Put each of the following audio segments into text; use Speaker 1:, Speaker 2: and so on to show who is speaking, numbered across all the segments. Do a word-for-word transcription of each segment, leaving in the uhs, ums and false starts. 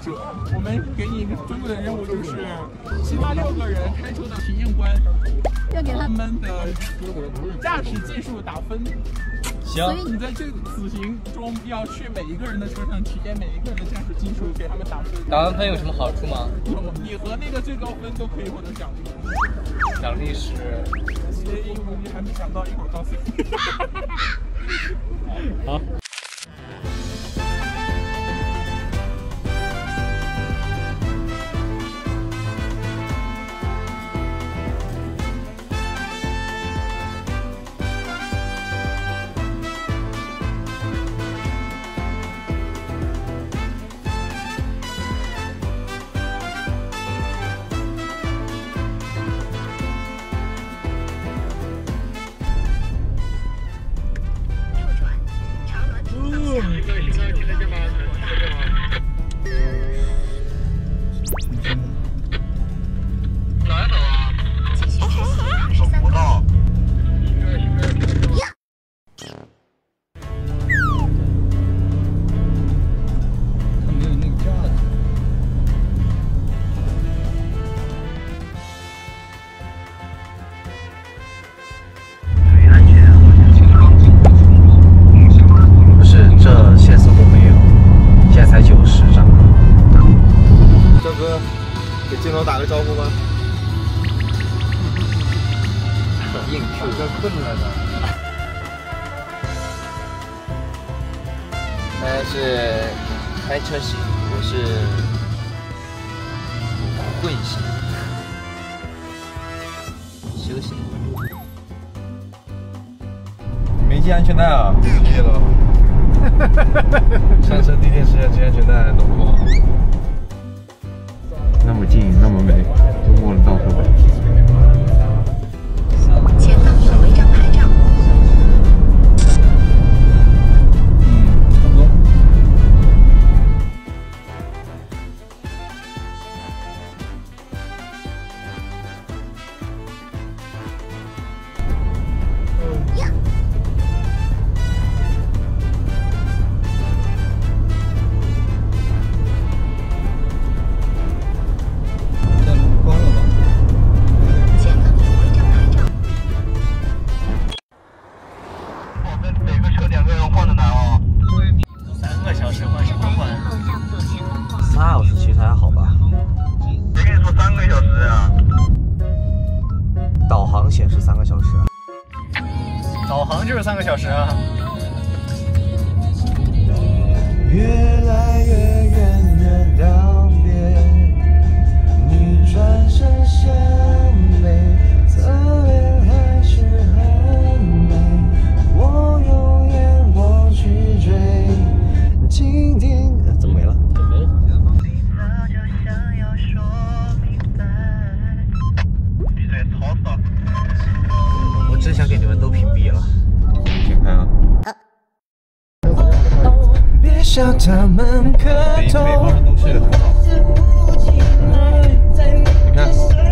Speaker 1: 者，我们给你一个尊贵的任务，就是其他六个人开车的体验官，
Speaker 2: 要给他
Speaker 1: 们的驾驶技术打分。
Speaker 3: 行，
Speaker 1: 所以你在这此行中要去每一个人的车上体验每一个人的驾驶技术，给他们打分。
Speaker 3: 打完分有什么好处吗？
Speaker 1: 有，你和那个最高分都可以获得奖励。
Speaker 3: 奖励是，
Speaker 1: 因为你还没想到，一会儿告诉你。
Speaker 3: 好。
Speaker 4: 给镜头打个招呼吧。
Speaker 3: 硬是个困来的。他是开车型，我是混型，休息。
Speaker 4: 你没系安全带啊？谢了。上车第一件事要系安全带，懂不懂？那么近，那么美，就摸得到手呗。
Speaker 2: 前方有违章牌照。
Speaker 4: 嗯，差不多。
Speaker 2: 呀。
Speaker 4: 仨小时其实还好吧？
Speaker 5: 谁跟你说三个小时啊？
Speaker 4: 导航显示三个小时。
Speaker 3: 导航就是三个小时啊。
Speaker 4: 越来越远的道别，你转身向北，侧脸还是很美，我用眼光去追，今天怎么没了？没了。
Speaker 5: 闭嘴，吵死了！
Speaker 4: 我只想给你们都屏蔽了。点开啊！别笑他们磕头。北方人都睡得很好。你看，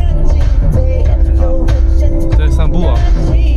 Speaker 4: 在散步啊。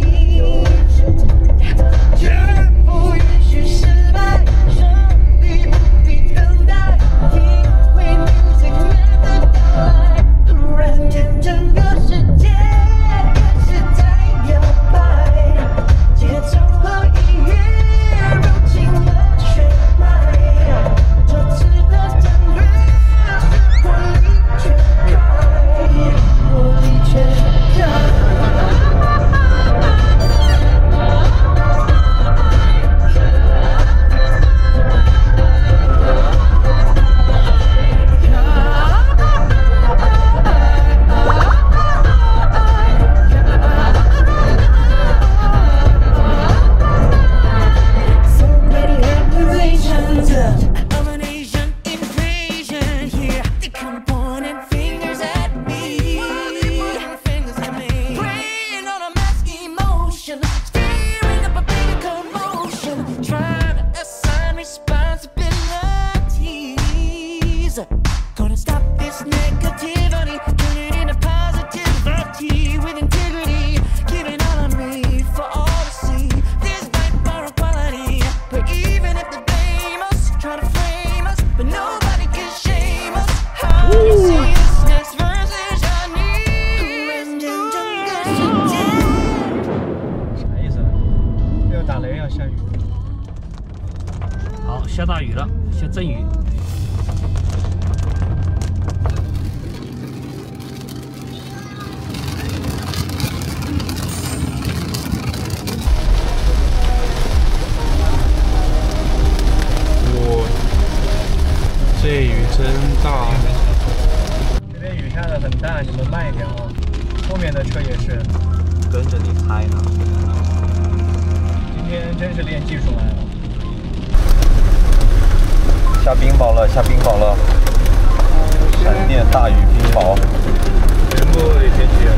Speaker 6: Gonna stop this negativity, turn it into positivity with integrity, giving all of me for all to see. This fight for equality, but even if they blame us, try to frame us, but nobody can shame
Speaker 3: 很大，你们慢一点啊。后面的车也是
Speaker 4: 跟着你开呢。
Speaker 3: 今天真是练技术来了。
Speaker 4: 下冰雹了，下冰雹了！闪电、大雨、冰雹，
Speaker 3: 全部的天气。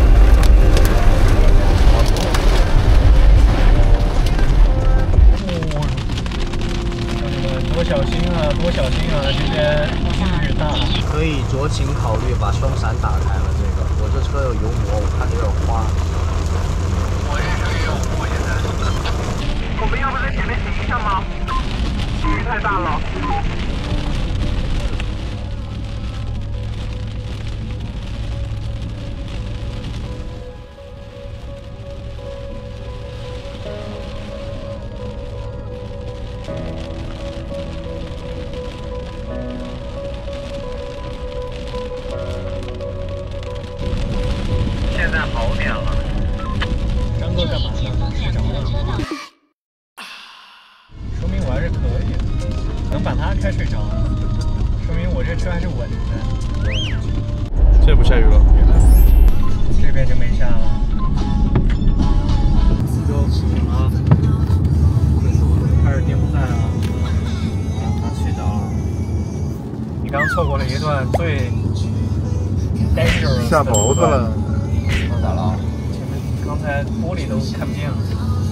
Speaker 3: 哦，兄弟们，多小心啊，多小心啊！这边雨大。
Speaker 4: 可以酌情考虑把双闪打开了。这个，我这车有油膜，我看着有点花。
Speaker 5: 我这车也有雾，现在。我们要不在前面停一下吗？雨太大了。现在好点了。
Speaker 3: 张哥干嘛呢？睡着了。说明我还是可以，能把他开睡着，说明我这车还是稳的。
Speaker 7: 这不下雨了，
Speaker 3: 这边就没下了。
Speaker 4: 啊，
Speaker 3: 开始颠簸赛了。
Speaker 4: 他睡着了。
Speaker 3: 你刚错过了一段最 dangerous
Speaker 7: 下雹子了。
Speaker 4: 咋了？
Speaker 3: 前面刚才玻璃都看不见了。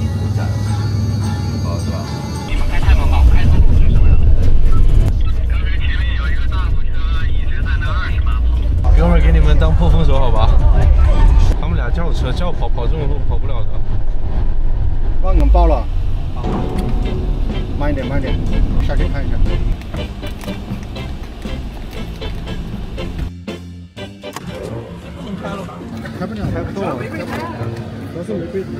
Speaker 4: 雹子了。
Speaker 5: 你们开太猛了，开速度是什么呀？刚才前面有一个大货车一直在那二十码跑。
Speaker 7: 哥们儿给你们当破风手好吧？他们俩轿车轿跑跑这种路跑不了的。
Speaker 8: 万梗爆了，慢一点，慢一点，下去看一下。
Speaker 1: 开了吧？
Speaker 8: 开不了，开不动，主要是没备胎。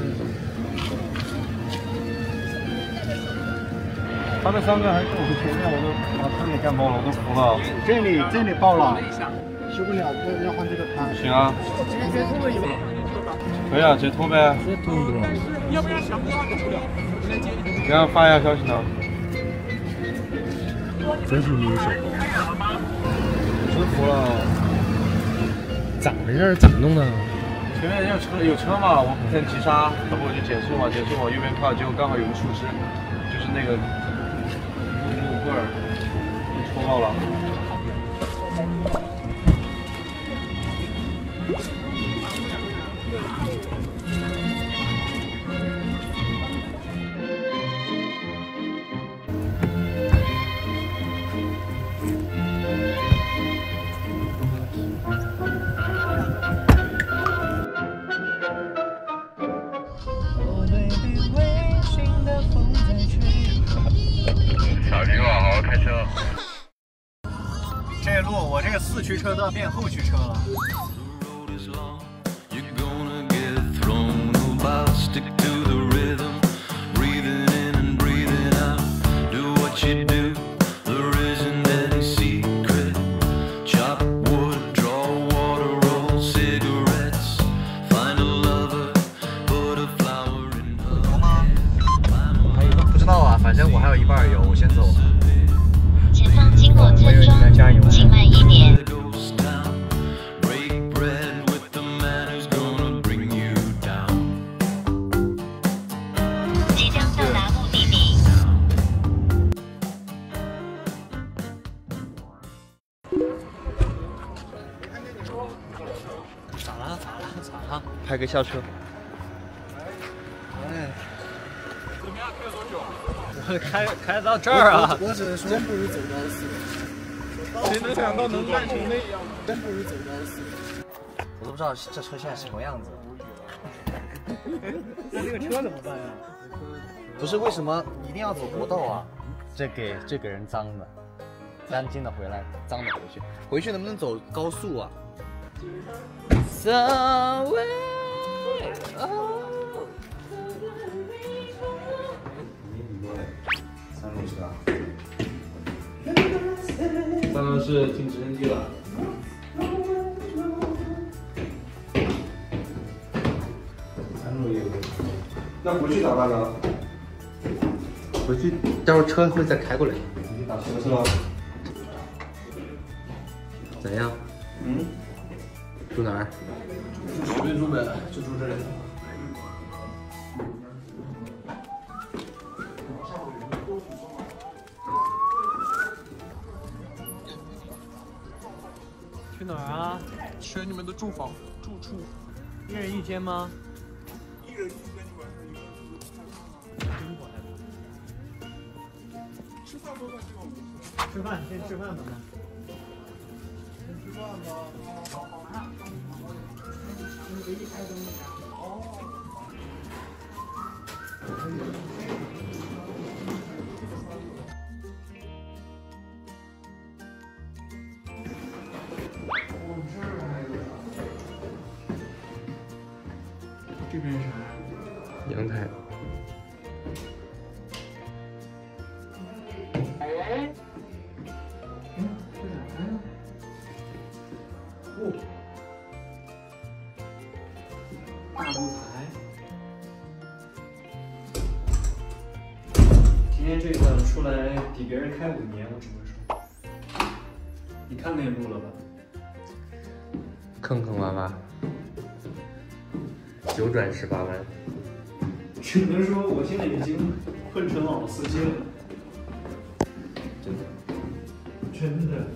Speaker 4: 他们三个还跟我们前面，我都把他给干爆了，我都服了。
Speaker 8: 这里这里爆了，修不了，要要换这个胎。
Speaker 7: 行啊，可以啊，直接拖呗。
Speaker 1: 要不然想不到就不了，我来接你。
Speaker 7: 给他发一下消息呢。
Speaker 8: 真是女手，
Speaker 7: 真服了。
Speaker 8: 咋回事？怎么弄的？
Speaker 7: 前面有车有车嘛，我不想急刹，要不我就减速嘛，减速往右边靠，结果刚好有个树枝，就是那个木棍儿，被戳到了。
Speaker 5: 小菊啊，好好开车。
Speaker 3: 这路我这个四驱车都要变后驱车了。
Speaker 4: 不知道啊，反正我还有一半油，我先走。
Speaker 2: 前方经过村庄，请慢一点。即将到达目的地。
Speaker 4: 咋了？咋了？咋了？拍个校车。哎。
Speaker 1: 怎么样？开多久？
Speaker 3: 我开开到这儿啊！
Speaker 8: 我只能说，真不如走高速。
Speaker 1: 谁能想到能烂成那样？
Speaker 8: 真不如走高速。
Speaker 4: 我都不知道这车现在什么样子。
Speaker 3: 那这个车怎么办呀？
Speaker 4: 不是为什么一定要走国道啊？这给这给人脏的，干净的回来，脏的回去。回去能不能走高速啊 ？Somewhere. Oh. 三轮车啊，
Speaker 7: 三轮是进直升机了。三轮也有。那回去咋办呢？
Speaker 8: 回去，待会儿车会再开过来。
Speaker 7: 你打车是吧？
Speaker 8: 怎样？
Speaker 7: 嗯。
Speaker 9: 住哪儿？
Speaker 7: 随便住呗，就住这里。
Speaker 3: 去哪儿啊？
Speaker 1: 选你们的住房住处。
Speaker 3: 一人一间吗？
Speaker 1: 一人一间，你晚上一个人住。吃饭都在这个。
Speaker 3: 吃饭，先吃饭吧。
Speaker 1: 先吃饭吧。
Speaker 3: 唯一开灯的家。
Speaker 1: 哦。
Speaker 3: 这边是啥？
Speaker 9: 阳台。
Speaker 3: 嗯，这哪开呢？哦，大露台。今天这个出来比别人开五年，我只能说。你看那路了吧？
Speaker 9: 坑坑洼洼，九转十八弯。
Speaker 3: 只能说我现在已经混成老司机了。
Speaker 9: 真的。
Speaker 3: 真的。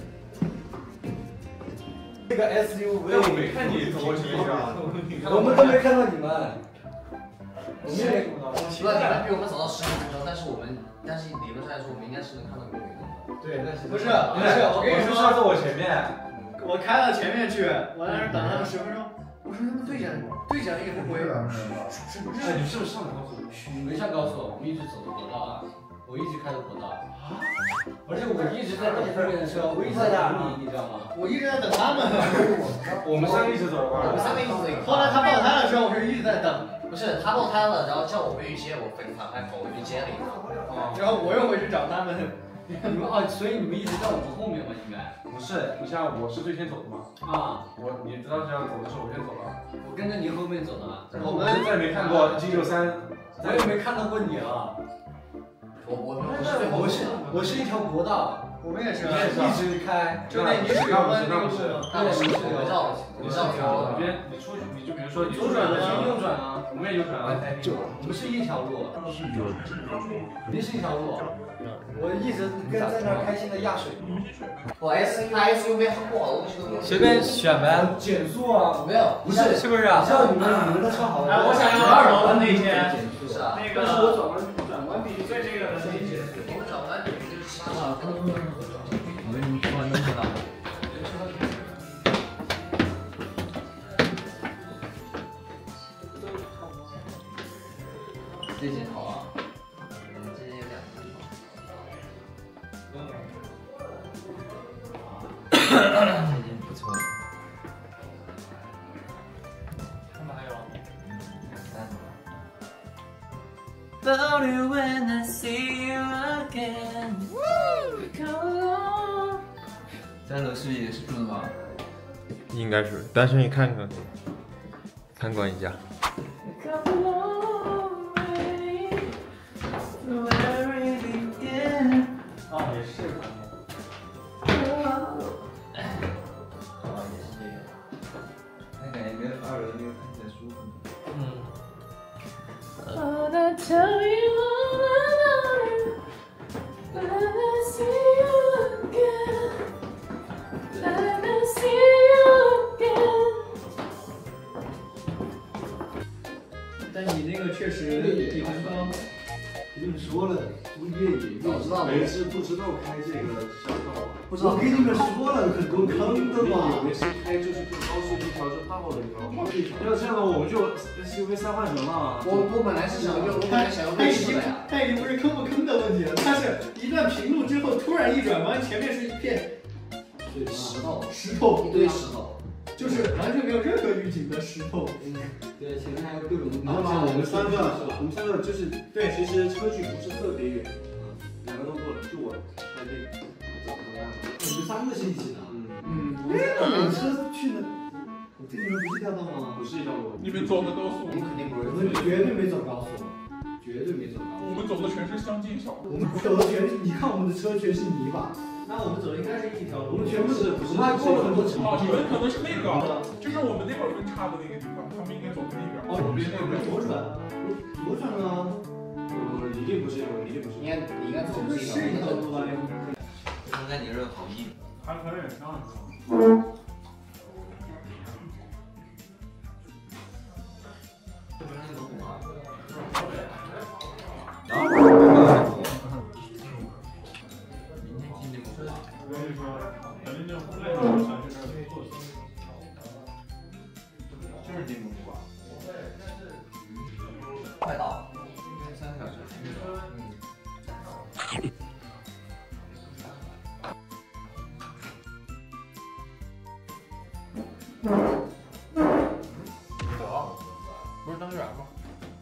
Speaker 8: 这个 S U V，
Speaker 7: 我没看你走过去啊，
Speaker 8: 我们都没看到你们。我们也没看到。
Speaker 10: 除了你们比我们早到十分钟，但是我们，但是理论上来说，我们应该是能看到公园的。
Speaker 8: 对，但是
Speaker 3: 不是不是，我跟你说，
Speaker 7: 他坐我前面，
Speaker 3: 我开到前面去，我在那儿等他们十分钟。我说他们队长，队长也不回。
Speaker 7: 是不是？哎，你是不是上高速？
Speaker 10: 没上高速，我们一直走的国道啊，我一直开的国道。而且我一直在等后面的车，我一直在等你，你知道吗？
Speaker 3: 我一直在等他们。
Speaker 7: 我们三个一直走，
Speaker 10: 我们三个一直走。
Speaker 3: 后来他爆胎的时候，我就一直在等。
Speaker 10: 不是，他爆胎了，然后叫我回去接，我非反派跑回去接了一个。
Speaker 3: 然后我又回去找他们。
Speaker 10: 你们哦，所以你们一直在我们后面吗？应该
Speaker 7: 不是，你像我是最先走的嘛。
Speaker 10: 啊，
Speaker 7: 我你知道这样走的时候，我先走了。
Speaker 10: 我跟着你后面走的。
Speaker 7: 我们再没看过 G 六三，
Speaker 10: 我也没看到过你啊。我我我是最后
Speaker 8: 我是我是一条国道，
Speaker 3: 我们也是
Speaker 8: 一直开，
Speaker 3: 就那泥水湾那个路吗？
Speaker 10: 那我们是围绕的，
Speaker 7: 你上条，你边你出去，你就比如说你
Speaker 3: 左转的
Speaker 10: 是右转啊，
Speaker 7: 我们也右转啊，
Speaker 10: 就我们是一条路，
Speaker 9: 是有。
Speaker 10: 肯定是一条路。
Speaker 8: 我一直跟在那儿开心的压水。
Speaker 10: 我 S 那 S U V 很不好的东西都
Speaker 9: 随便选呗。
Speaker 8: 减速啊，
Speaker 10: 没有，
Speaker 8: 不是
Speaker 9: 是不是啊？
Speaker 8: 你知道你们你们的车好。
Speaker 3: 哎，我想要二楼的那间。
Speaker 10: 是啊。
Speaker 3: 那个。但是我转弯转弯比最这个能理解。
Speaker 10: 我转弯比就是其他的。
Speaker 9: 我们你转弯能知道。
Speaker 10: 这几套啊，嗯，这些有两套。这已经不错了。
Speaker 3: 他们还有。
Speaker 10: 三。
Speaker 6: But when I see you again，
Speaker 10: 三楼是也是住的吗？
Speaker 9: 应该是，但是你看看，参观一下。
Speaker 3: 啊，也是。
Speaker 10: 哦，也是这个。那感觉没有二楼那个看起来舒服。嗯。
Speaker 6: Wanna tell you all about it, let me see you again, let me see you again。
Speaker 3: 但你那个确实比很高。
Speaker 8: 跟你们说了，不越野越
Speaker 7: 没事不知道开这个小道。
Speaker 8: 不知道，我跟你们说了很多坑的嘛。
Speaker 7: 以为是开就是就高速一条就到了，你知道吗？要这样的话，我们就 S U V 三换成了。
Speaker 10: 我我本来是想用，我本来想用
Speaker 3: 它已经
Speaker 10: 内饰的呀。
Speaker 3: 它已经不是坑不坑的问题了，它是一段平路之后突然一转弯，前面是一片
Speaker 10: 石头，
Speaker 3: 石头，
Speaker 10: 一堆石头，
Speaker 3: 就是完全没有任何预警的石头。
Speaker 10: 嗯，对，前面还有各种。
Speaker 7: 你知道吗？我们三个，我们三个就是
Speaker 3: 对，
Speaker 7: 其实车距不是特别远，两个都过了，就我开这个，怎么样？
Speaker 8: 你们三个是一起的。
Speaker 7: 嗯
Speaker 3: 嗯，
Speaker 8: 我们车去的，我跟你们不是一条道吗？
Speaker 7: 不是一条路。
Speaker 1: 你们走的高速，
Speaker 10: 我们肯定不是。
Speaker 8: 我们绝对没走高速。
Speaker 10: 绝对没走高。
Speaker 1: 我们走的全是乡间小路。
Speaker 10: 我们走的全，你看我们的车全是泥巴。那我们走的应该是一条路。我们全部是，我们还过了很多城。
Speaker 1: 哦，你们可能是那个，就是我们那会儿分叉的那个地方，他们应该走那边。
Speaker 10: 哦，我们那边左转，左转啊。
Speaker 7: 我一定不是，我一定不是。
Speaker 11: 应该你应该走这条
Speaker 10: 是一条路啊。
Speaker 11: 现在你肉好硬。
Speaker 3: 还可以上去。
Speaker 11: 这不是那个虎吗？
Speaker 3: 然后，
Speaker 11: 明天听这个虎。
Speaker 3: 我跟你说，肯定就累了，我想去那儿坐坐。
Speaker 11: 就是内蒙古啊。快到，三个小时。嗯。
Speaker 7: 走，不是当远吗？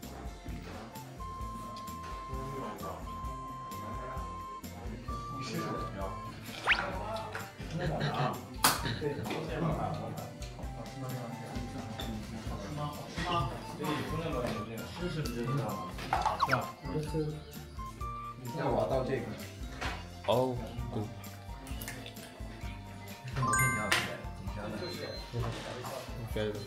Speaker 3: 你试试怎么样？
Speaker 7: 那个啊，对，
Speaker 3: 是吗？是吗？对，从那个试试你就知道了。是吧？
Speaker 7: 要我到这个。
Speaker 9: 哦，对。
Speaker 11: 这摩天挺好吃的，挺香的。
Speaker 9: 该的。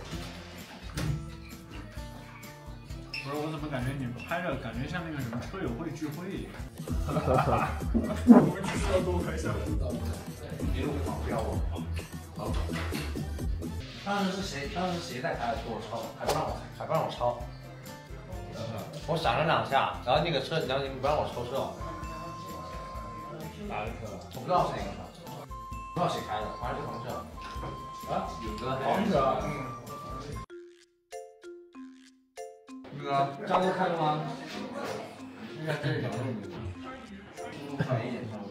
Speaker 3: 不是，我怎么感觉你们拍着感觉像那个什么车友会聚会一样？
Speaker 1: 我们只需要多拍下来。
Speaker 11: 一路跑，不要我。好。当时是谁？当时谁在开车？我超，还不让我，还不让我超。我闪了两下，然后那个车，然后你们不让我抽车。
Speaker 3: 哪个车？
Speaker 11: 我不知道是哪个车，不知道谁开的，反正是黄车。啊？有个
Speaker 3: 黄车。
Speaker 11: 那个张哥看了吗？应该这是什么？快一点上。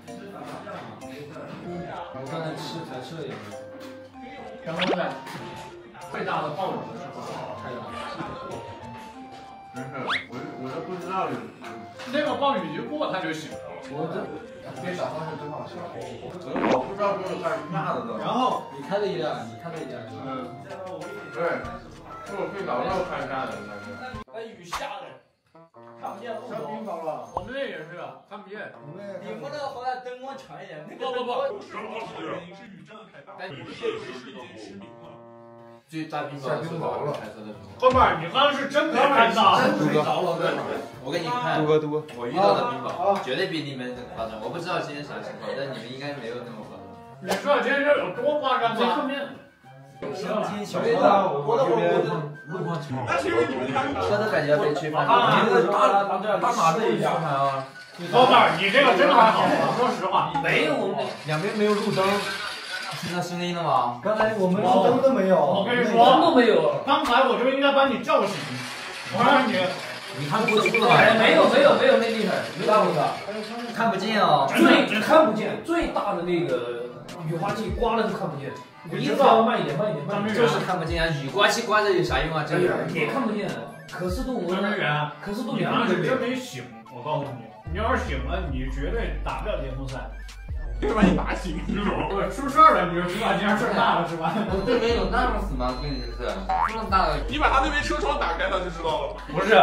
Speaker 11: 我刚才吃才吃了一个。
Speaker 3: 然后在最大的暴雨的时候开的。
Speaker 7: 没事，我我都不知道有。
Speaker 3: 那个暴雨一过，他就醒了。
Speaker 11: 我这别小方式真好笑。
Speaker 7: 我不知道是干嘛的都。
Speaker 10: 然后
Speaker 11: 你开的一辆，你开的一辆。
Speaker 7: 嗯。对，是我最早要开下的那个。
Speaker 10: 那雨下的，看不见路。
Speaker 3: 上冰雹了。我们那也是看不见。
Speaker 10: 你们那好歹灯光强一点。
Speaker 3: 不不不，
Speaker 1: 主要是原因是雨真的太大，我们现在瞬间失明了。
Speaker 11: 最大冰雹的时候，开车的时候。
Speaker 3: 哥们儿，你刚刚是真没看到。
Speaker 11: 真睡着了，哥们儿。我给你看。
Speaker 9: 杜哥，杜哥，
Speaker 11: 我遇到的冰雹绝对比你们夸张。我不知道今天啥情况，但你们应该没有那么夸张。
Speaker 3: 你知道今天这有多夸张吗？
Speaker 10: 乡间小车道，我的我的路况情况。
Speaker 1: 那是因为你们开
Speaker 11: 车都感觉要被吹翻。
Speaker 10: 你这个大大马这一下啊！
Speaker 3: 哥们儿，你这个真的还好吗？说实话，
Speaker 10: 没有，我们两边没有路灯。
Speaker 11: 听到声音了吗？
Speaker 10: 刚才我们路灯都没有。
Speaker 3: 我跟你说，
Speaker 10: 都没有。
Speaker 3: 刚才我就应该把你叫醒。我让你，
Speaker 10: 你看不出来？没有没有没有那厉害，没大那个，
Speaker 11: 看不见哦。
Speaker 10: 最看不见，最大的那个雨刮器刮了都看不见。你一直要慢一点，慢一点，慢一点。
Speaker 11: 就是看不见啊！雨刮器刮着有啥用啊？这个
Speaker 10: 也看不见。可视度我
Speaker 3: 张明远，
Speaker 10: 可视度
Speaker 3: 你
Speaker 10: 两
Speaker 3: 是真没醒，我告诉你，你要是醒了，你绝对打不了巅峰赛。
Speaker 1: 就把你打醒，知道吗？
Speaker 3: 不是出事儿了，你就知道今天事儿大了是吧？
Speaker 11: 我对面有那么死吗？跟你这是这么大的。
Speaker 1: 你把他那边车窗打开，他就知道了。
Speaker 3: 不是，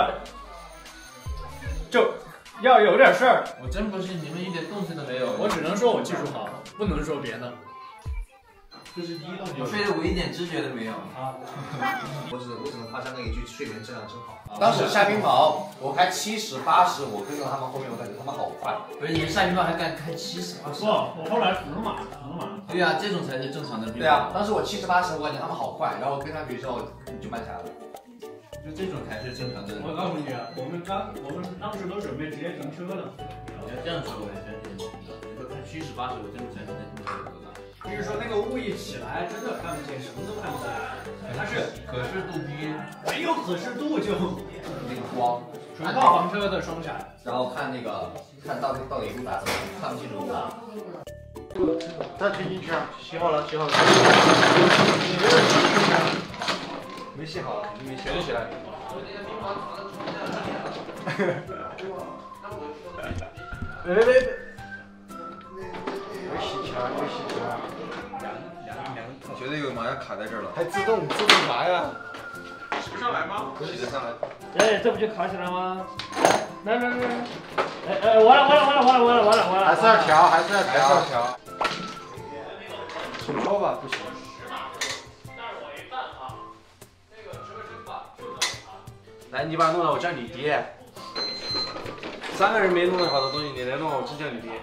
Speaker 3: 就要有点事儿。
Speaker 11: 我真不是，你们一点动静都没有。
Speaker 3: 我只能说我技术好，不能说别的。
Speaker 10: 这是第一动
Speaker 11: 我睡得我一点知觉都没有
Speaker 10: 啊！
Speaker 11: 我只我只能夸张那一句，睡眠质量真好。当时下冰雹，我开七十八十，我跟着他们后面，我感觉他们好快。不是你们下冰雹还敢开七十八十？
Speaker 3: 不，我后来扶马，扶马。
Speaker 11: 对啊，这种才是正常的冰雹。对啊，当时我七十八十，我感觉他们好快，然后跟他比之后就慢下来了。就这种才是正常的。
Speaker 3: 我告诉你，我们刚我们当时都准备直接停车了。
Speaker 11: 你要这样说，我才相信。你说开七十八十，我真不相信那停车有多大。
Speaker 10: 就是说那个雾一起来，真的看不见，什么都看不见。它是
Speaker 11: 可视度低，
Speaker 10: 没有可视度就
Speaker 11: 那个光，
Speaker 3: 纯靠房车的双闪，
Speaker 11: 然后看那个看到底到底路咋走，看不清楚。
Speaker 7: 再推进去啊！洗好了，洗好了。没洗好，肯定没洗。全起来。别别别！有洗墙，有洗墙。
Speaker 9: 绝对有马要卡在这儿了。
Speaker 8: 还自动自动拔呀！
Speaker 1: 起不上来吗？
Speaker 7: 起得上来。
Speaker 3: 哎，这不就扛起来吗？来来来来，哎哎，完了完了完了完了完了完了完了！
Speaker 8: 还是要调，还是要
Speaker 7: 还是要
Speaker 8: 调。
Speaker 7: 调。手搓吧，不行。来，你把它弄了，我叫你爹。三个人没弄好的东西，你来弄，我真叫你爹。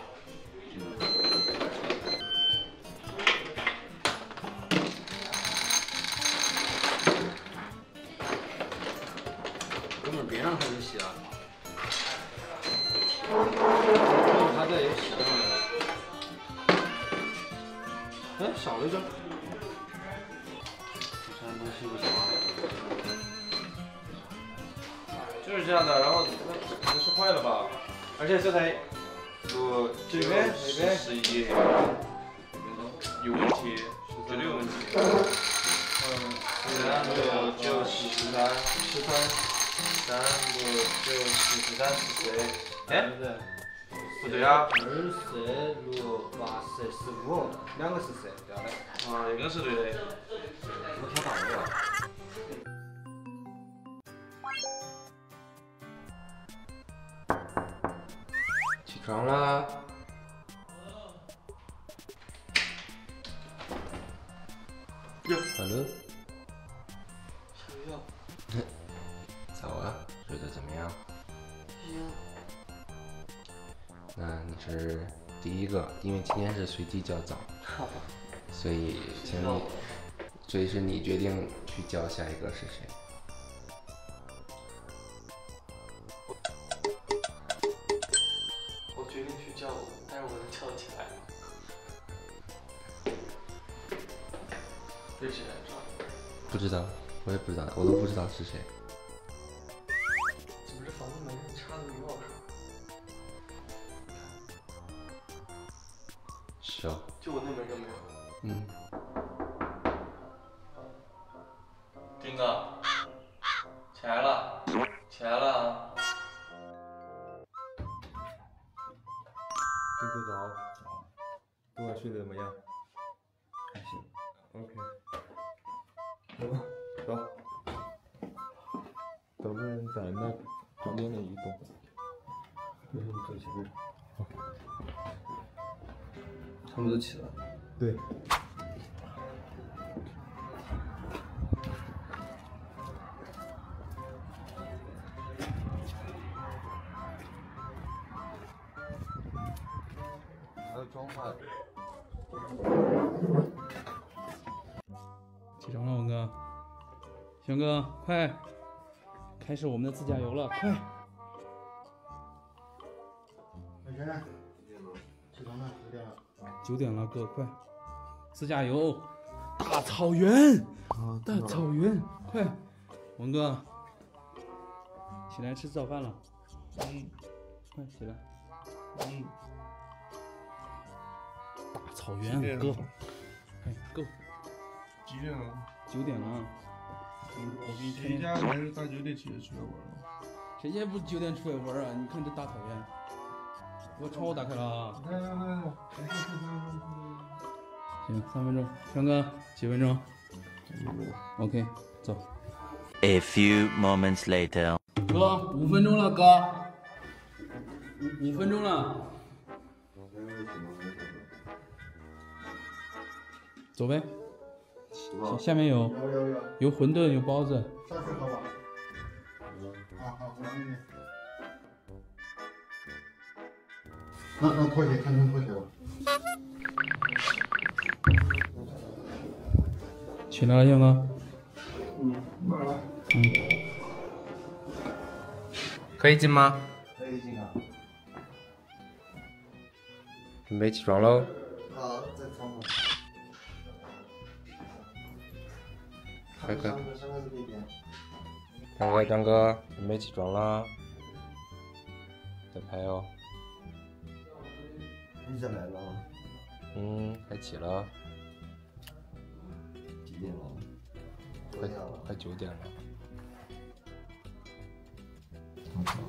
Speaker 7: 根本别让他去洗了。他这也洗上来了。哎，少了一张。这山东西不行啊。就是这样的，然后可能是坏了吧，而且这台路这边那边十一有问题，绝对有问题。嗯，三六九十三十三，三六九十三是谁？哎，不对啊，
Speaker 10: 二四六八十十五，两个是谁？对的。
Speaker 7: 啊，应该是对的。
Speaker 10: 我调到位了。
Speaker 9: 起床啦！
Speaker 7: 哟
Speaker 9: ，Hello。早啊，睡得怎么样？那你是第一个，因为今天是随机叫早，所以请你，所以是你决定去叫下一个是谁。
Speaker 11: 我决定去叫我，但是我能叫得起来吗？对谁来着？
Speaker 9: 不知道，我也不知道，我都不知道是谁。
Speaker 11: 怎么这房子门上插的钥匙？
Speaker 9: 是哦。
Speaker 11: 就我那门上没有。
Speaker 9: 嗯。
Speaker 11: 丁哥，起来了，起来了啊！
Speaker 9: 丁哥早，昨晚睡得怎么样？还行。OK。走吧，走。咱们在那旁边的移动。没事，你坐前面。好。
Speaker 10: 他们都起了。
Speaker 9: 对。
Speaker 10: 还有妆化。
Speaker 1: 起床了，文哥。熊哥，快，开始我们的自驾游了，快！
Speaker 8: 小轩，起床了，九点了。
Speaker 1: 九点了，哥，快！自驾游，大草原，大草原，快！文哥，起来吃早饭了。嗯，快起来。嗯。大草原，哥，快 ，Go！
Speaker 7: 几点了？
Speaker 1: 九点了。我给你看。
Speaker 7: 谁家还是大九点起来出来玩了？
Speaker 1: 谁家不九点出来玩啊？你看这大草原。我窗户打开了啊！
Speaker 7: 来来来，
Speaker 1: 行，三分钟。强哥，几分钟 ？OK， 走。
Speaker 12: A few moments later。
Speaker 1: 哥，五分钟了，哥。五五分钟了。走呗。下下面有
Speaker 8: 有有有
Speaker 1: 有馄饨，有包子。
Speaker 8: 上去喝吧。好好，我让你。那那拖鞋，看成拖鞋了。
Speaker 1: 起来了，强哥。
Speaker 8: 嗯，满了。
Speaker 1: 嗯。
Speaker 9: 可以进吗？
Speaker 8: 可以进啊。
Speaker 9: 准备起床喽。
Speaker 8: 好，在床上。
Speaker 9: 快快！
Speaker 8: 上课上课是这边。
Speaker 9: 张哥，张哥，准备起床啦。在拍哦。
Speaker 8: 你这来了？
Speaker 9: 嗯，快起了。
Speaker 8: 几点了？
Speaker 9: 快快九点了。
Speaker 8: 我操！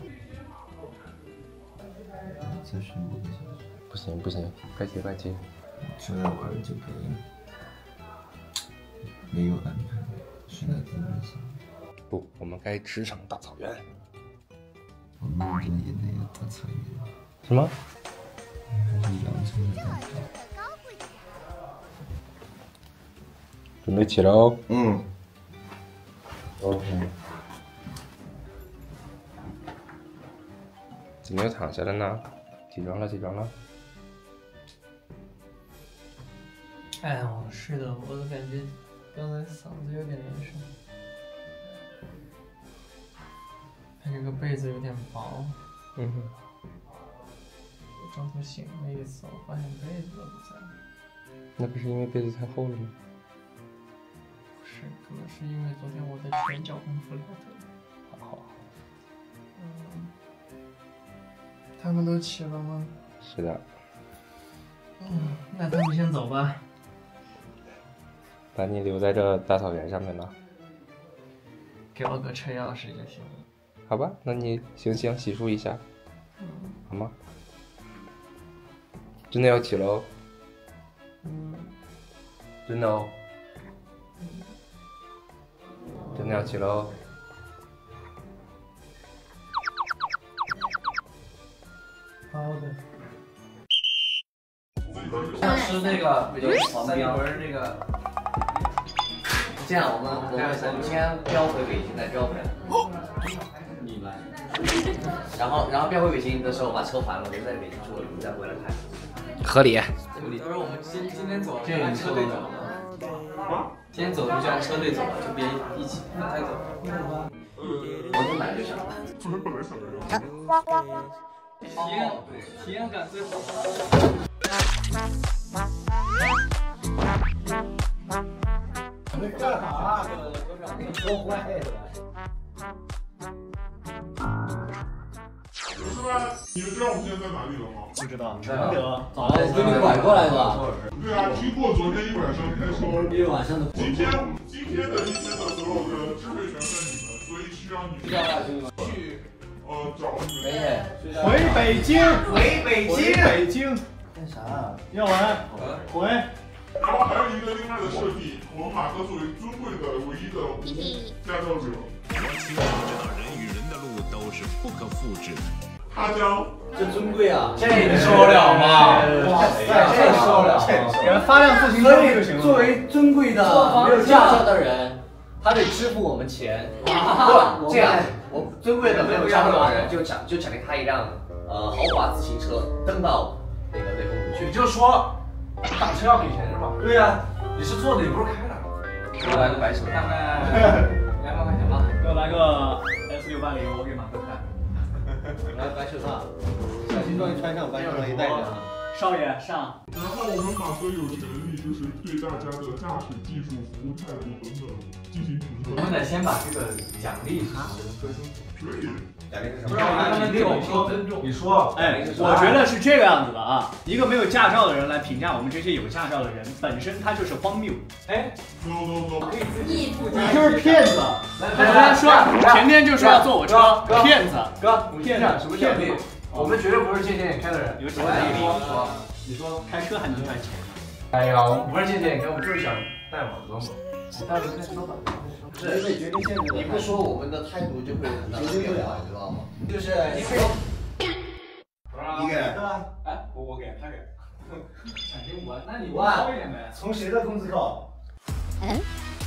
Speaker 8: 再睡五个小时。
Speaker 9: 不行不行，快起快起。
Speaker 8: 出来玩就可以。没有安排，实在不能行。
Speaker 13: 不，我们该驰骋大草原。
Speaker 4: 我们这里那个大草原。
Speaker 13: 什么？
Speaker 4: 还是阳春的大草原。
Speaker 13: 准备起喽。
Speaker 4: 嗯。
Speaker 13: OK。怎么又躺下了呢？起床了，起床了。
Speaker 10: 哎呀，我是的，我都感觉刚才嗓子有点难受。它这个被子有点薄。
Speaker 13: 嗯哼。
Speaker 10: 我中途醒了一次，我发现被子都不在。
Speaker 13: 那不是因为被子太厚了吗？
Speaker 10: 不是，可能是因为昨天我的拳脚功夫了得。
Speaker 13: 好。
Speaker 10: 嗯。他们都起了吗？
Speaker 13: 是的。
Speaker 10: 嗯，那他们先走吧。
Speaker 13: 把你留在这大草原上面了。
Speaker 10: 给我个车钥匙就行了。
Speaker 13: 好吧，那你行行洗漱一下，
Speaker 10: 嗯，
Speaker 13: 好吗？真的要起喽？
Speaker 10: 嗯，
Speaker 13: 真的哦。真的要起喽？
Speaker 10: 好的。
Speaker 11: 想吃那个北京三里屯那个。这样，我们我们我们先飙回北京，再飙回来。你来。然后然后飙回北京的时候把车还了，留在北京住了，你们再回来开。
Speaker 13: 合理。
Speaker 10: 合理。到时候我们今今天走，就按车队走。啊？今天走就按车队走了，就别一起分开走。
Speaker 11: 我就买就行了。
Speaker 10: 体验体验感最好。
Speaker 8: 你干啥？说坏了。
Speaker 14: 同事们，你们知道我们现在在哪里了吗？
Speaker 8: 不知道。
Speaker 10: 承德。
Speaker 11: 早上我给你拐过来的。
Speaker 14: 对啊，经过昨天一晚上开说，
Speaker 11: 一晚上的。
Speaker 14: 今天今天的一天的所有的智慧权在你们，所以需要你们去呃找你们。
Speaker 8: 回北京。
Speaker 11: 回北京。
Speaker 8: 回北京。
Speaker 11: 干啥？
Speaker 8: 要完。回。
Speaker 14: 然后还有一个另外的设定，我们马哥作为尊贵的唯一的无驾照者，
Speaker 15: 我清楚知道人与人的路都是不可复制的。
Speaker 14: 他将
Speaker 11: 这尊贵啊，这说了吗？哇塞，这说了，
Speaker 8: 给人发辆自行车就行了。
Speaker 11: 作为尊贵的没有驾照的人，他得支付我们钱。不，这样，我尊贵的没有驾照的人就奖就奖励他一辆呃豪华自行车，蹬到那个雷锋路去。
Speaker 7: 你就说。打车要给钱是吧？
Speaker 11: 对呀、啊，
Speaker 7: 你是坐的，你不是开的。
Speaker 11: 给我来个白手，
Speaker 10: 大概两百块钱吧。
Speaker 8: 给我来个 S 六八零，我给马哥开。
Speaker 11: 来白手套，小心终于穿上白手套一戴着。
Speaker 8: 少爷上。
Speaker 14: 然后我们马哥有权利就是对大家的驾驶技术、服务态度等等进行评论。
Speaker 10: 我们得先把这个奖励说清楚。
Speaker 14: 可以。
Speaker 11: 奖励是什么？
Speaker 7: 不是，他们对我们说尊重。你说，
Speaker 8: 哎，我觉得是这个样子的啊。一个没有驾照的人来评价我们这些有驾照的人，本身他就是荒谬。
Speaker 7: 哎
Speaker 14: ，no no no，
Speaker 10: 可以自己附加。
Speaker 8: 你就是骗子。他说前天就说要坐我车，骗子。
Speaker 7: 哥，
Speaker 8: 骗子，
Speaker 7: 什么奖励？我们绝对不是借钱眼开的人。
Speaker 8: 有什么奖励？说，你说开车还能赚钱？
Speaker 7: 哎呀，我们不是借钱眼开，我们就是想带网哥嘛。带着再说吧。
Speaker 11: 不是，你不说我们的态度就会很难变化，你知道吗？就是因为
Speaker 8: 你给，
Speaker 10: 哎，我我给，他给，奖金五万，那你
Speaker 8: 万
Speaker 10: 高一点呗。
Speaker 8: 从谁的工资扣？
Speaker 6: 嗯？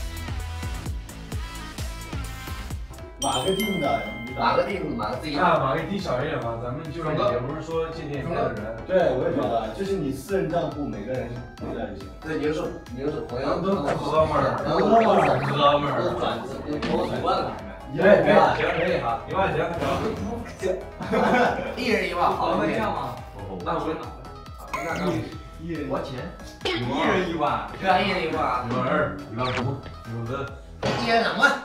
Speaker 8: 马哥定的，
Speaker 11: 马哥定的，马哥自己。
Speaker 7: 那马哥低小一点嘛，咱们就是也不是说借钱眼开的人。
Speaker 8: 对，我也觉得，就是你私人账户每个人对待就行。
Speaker 11: 对，你就是你就是朋友，
Speaker 7: 都哥们儿，
Speaker 11: 哥们儿，
Speaker 7: 哥们儿，
Speaker 11: 转资给我五万了。
Speaker 7: 一万一万，行可以哈，一万行，
Speaker 11: 一人一万，好，
Speaker 10: 能这样吗？
Speaker 7: 那我那那
Speaker 8: 一人
Speaker 7: 多少钱？
Speaker 10: 一人一万，
Speaker 11: 对啊，一人一万，
Speaker 7: 一万二，一万五，一万三，
Speaker 11: 一人两万。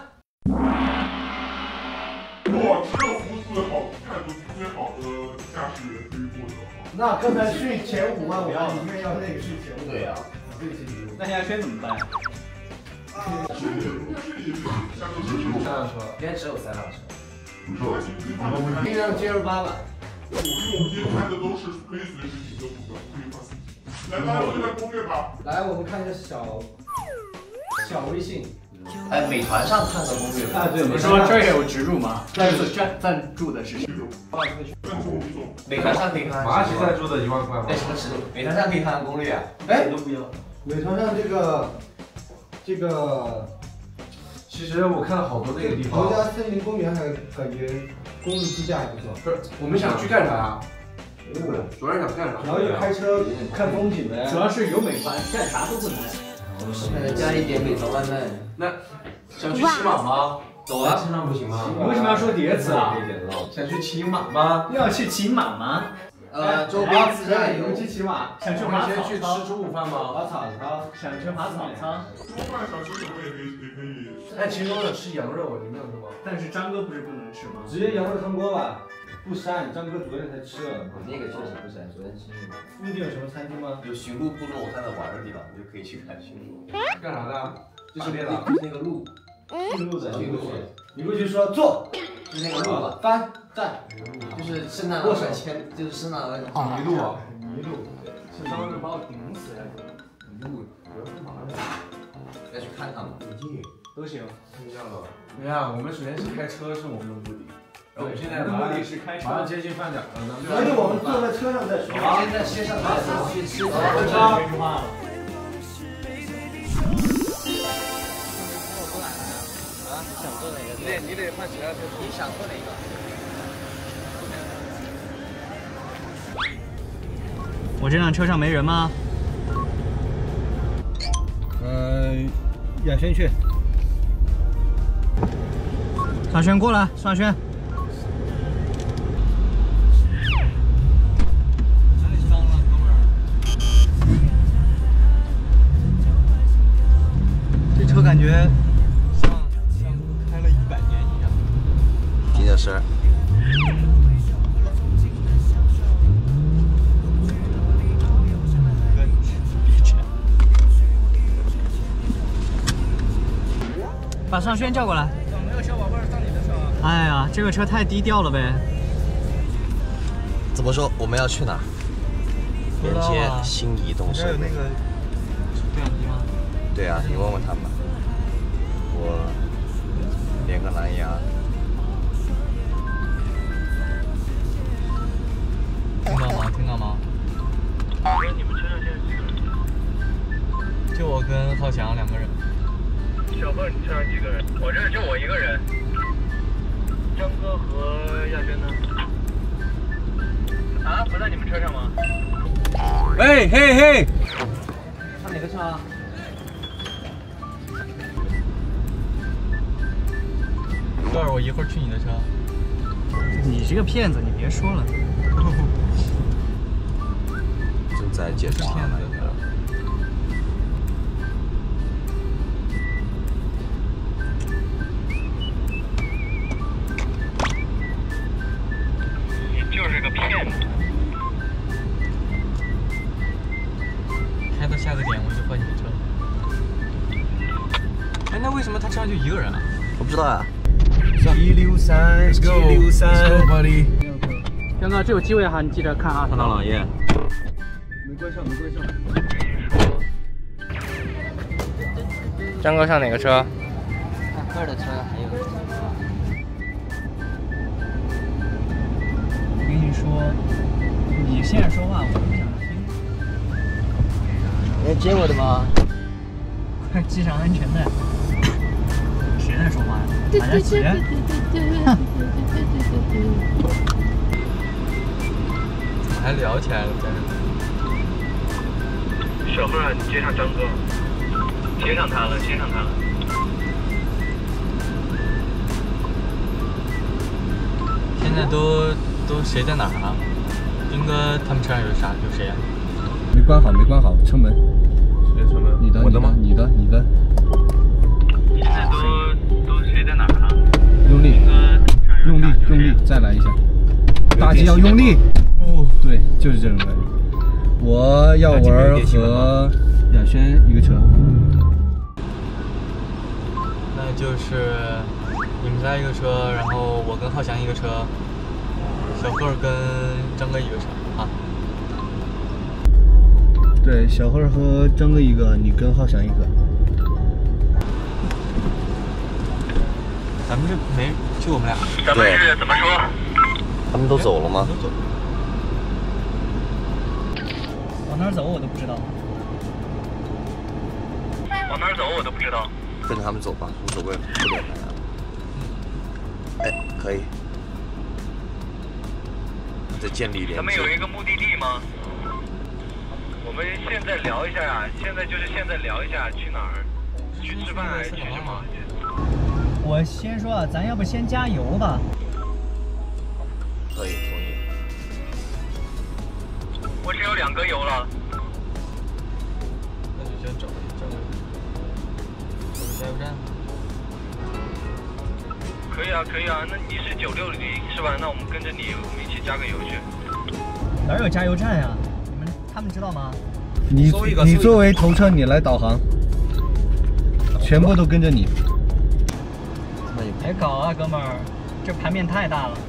Speaker 14: 我只有服务最好、态度最好的驾驶员可以获得。
Speaker 8: 那刚才税前五万，我要你愿意要那个税前五万。
Speaker 11: 对呀，
Speaker 8: 那现在圈怎么办？
Speaker 14: 这里这里下周是
Speaker 7: 三辆车，
Speaker 11: 今天只有三辆车，
Speaker 14: 一
Speaker 11: 一人接入八万。
Speaker 14: 我因为我们今天开的都是可以随时停的路的，可以放心。来，大家回来攻略吧。
Speaker 8: 来，我们看一个小小微信。
Speaker 11: 哎，美团上看的攻略。
Speaker 8: 啊，对，你说这儿有植入吗？赞助赞赞助的是谁？
Speaker 11: 美团上可以看。
Speaker 9: 马奇赞助的一万块吗？
Speaker 11: 哎，什么植入？美团上可以看攻略啊？哎，
Speaker 8: 都不要。
Speaker 9: 美团上这个这个，其实我看了好多那个地方。国家森林公园还感觉公路自驾还不错。
Speaker 13: 不是，我们想去干啥？主要想干啥？
Speaker 9: 主要就开车看风景呗。
Speaker 8: 主要是有美团，干啥都不难。
Speaker 11: 再加一点美团外卖。
Speaker 13: 那想去骑马吗？
Speaker 11: 走啊，身上不行吗？
Speaker 8: 你为什么要说叠词啊？
Speaker 13: 想去骑马吗？
Speaker 8: 要去骑马吗？
Speaker 11: 呃，周边自驾游。
Speaker 8: 去骑马，想去马
Speaker 13: 先
Speaker 8: 草操。
Speaker 13: 去吃中午饭吗？
Speaker 9: 马草操，
Speaker 8: 想去马草操。
Speaker 14: 半小时左右也可以也可以。
Speaker 13: 哎，其中有吃羊肉，你们有吃吗？
Speaker 8: 但是张哥不是不能吃吗？
Speaker 9: 直接羊肉汤锅吧。不膻，张哥昨天才吃了。
Speaker 11: 那个确实不膻，昨天吃的。
Speaker 9: 附近有什么餐厅吗？
Speaker 11: 有驯鹿部落，我在那玩的地方，你就可以去看驯鹿。
Speaker 13: 干啥的？就是那
Speaker 11: 个，就是那个鹿。
Speaker 9: 驯鹿的，驯鹿。你过去说坐，
Speaker 11: 就是那个鹿吧，
Speaker 9: 翻站，
Speaker 11: 就是圣诞老人牵，就是圣诞老人。
Speaker 13: 麋鹿啊，
Speaker 9: 麋鹿。
Speaker 8: 是张哥把我顶死呀！
Speaker 13: 麋鹿，不要干嘛呢？
Speaker 11: 要去看看吗？
Speaker 8: 都行。
Speaker 13: 听见了。你看，我们首先是开车是我们的目的。然后现在
Speaker 8: 目的是开车，
Speaker 13: 马上接近饭点了，
Speaker 9: 所以我们坐在车上再说。
Speaker 11: 现在先上来去吃。
Speaker 8: 好，没说话了。
Speaker 11: 啊，你想坐哪个？你得你得换其他车。你想坐哪个？
Speaker 8: 我这辆车上没人吗？
Speaker 9: 呃，亚轩去。
Speaker 8: 尚轩过来，尚轩。这车感觉像像开了一百年一样。
Speaker 11: 听着声。
Speaker 8: 把尚轩叫过来。
Speaker 11: 怎么没有小宝贝上你的车？
Speaker 8: 哎呀，这个车太低调了呗。
Speaker 11: 怎么说？我们要去哪儿？连接新移动设备。
Speaker 8: 那个对讲机吗？
Speaker 11: 对啊，你问问他们。我连个蓝牙。
Speaker 8: 听到吗？听到吗？
Speaker 5: 你们车上现在几个人？
Speaker 8: 就我跟浩翔两个人。
Speaker 5: 小贺，你车上几个人？我这就我一个人。张哥和亚轩呢？啊，不在你们车上吗？
Speaker 8: 喂嘿嘿，
Speaker 11: 上哪个车啊？
Speaker 8: 告诉我一会儿去你的车。你这个骗子，你别说了。
Speaker 11: 正在解释骗子。
Speaker 5: 就是个骗子。
Speaker 8: 开到下个点我就换你的车。哎，那为什么他车上就一个人啊？
Speaker 11: 我不知道啊。
Speaker 9: 一六三，一六三 ，buddy。
Speaker 8: 江哥，这有机会哈，你记得看啊。
Speaker 11: 看到老爷。
Speaker 9: 没关上，没关上。
Speaker 13: 张哥上哪个车？
Speaker 11: 看科尔的车还有。
Speaker 8: 我跟你说，你现在说话我不想听。
Speaker 11: 你要接我的吗？
Speaker 8: 快系上安全带。谁在说话呀？马嘉祺。还聊起来了，在这。
Speaker 5: 小贺，你接上张哥，接上他了，接上他了。
Speaker 8: 现在都都谁在哪儿啊？兵哥他们车上有啥？有谁呀、啊？
Speaker 9: 没关好，没关好，车门。
Speaker 13: 谁的车门？
Speaker 9: 你的，
Speaker 13: 我的吗？
Speaker 9: 你的，你的。
Speaker 5: 现在都都谁在哪儿啊？
Speaker 9: 用力，用力，用力，再来一下。大击要用力。哦，对，就是这种感觉。我耀文和亚轩一个车。
Speaker 8: 那就是你们仨一个车，然后我跟浩翔一个车，小贺跟张哥一个车啊。
Speaker 9: 对，小贺和张哥一个，你跟浩翔一个。
Speaker 8: 不是没就我们俩？
Speaker 11: 咱们是怎么说？
Speaker 9: 他们都走了吗？
Speaker 8: 都走。
Speaker 3: 往哪儿走我都不知道。
Speaker 11: 往哪儿走我都不知道。
Speaker 9: 跟着他们走吧，无所谓，不点来啊。哎，可以。再建立连接。
Speaker 11: 咱们有一个目的地吗？我们现在聊一下啊，现在就是现在聊一下去哪儿，去吃饭还是去什么？
Speaker 3: 我先说啊，咱要不先加油吧？
Speaker 9: 可以，同意。
Speaker 11: 我只有两格油了。
Speaker 8: 那就先找找个找个加油站。
Speaker 11: 可以啊，可以啊，那你是九六零是吧？那我们跟着你，我们一起加个油去。
Speaker 3: 哪有加油站呀？你们他们知道吗？
Speaker 9: 你你作为头车，你来导航，全部都跟着你。
Speaker 3: 别搞啊，哥们儿，这盘面太大了。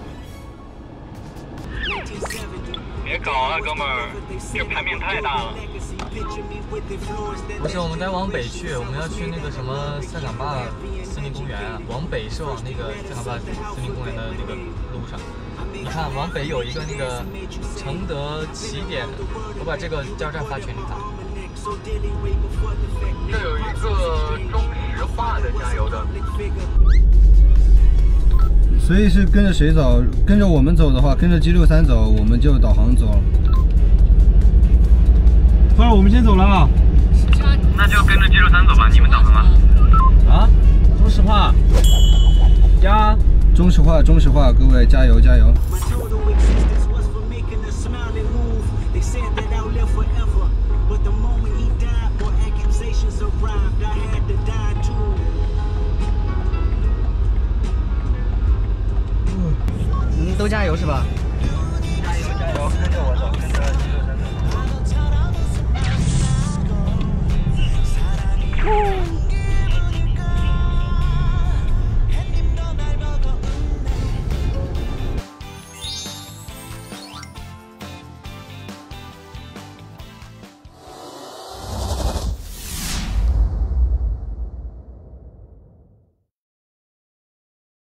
Speaker 11: 别搞啊，哥们儿，这盘面太大了。
Speaker 8: 不是，我们在往北去，我们要去那个什么塞岗坝森林公园啊。往北是往那个塞岗坝森林公园的那个路上。你看，往北有一个那个承德起点，我把这个加油站发群里看。
Speaker 11: 这有一个中石化的加油的。
Speaker 9: 所以是跟着谁走？跟着我们走的话，跟着 G 六三走，我们就导航走了。不然我们先走了啊。
Speaker 11: 那就跟着 G 六三走吧，你们导航吧。
Speaker 3: 啊，中石化，加，
Speaker 9: 中石化，中石化，各位加油加油！
Speaker 3: 嗯，都加油是吧？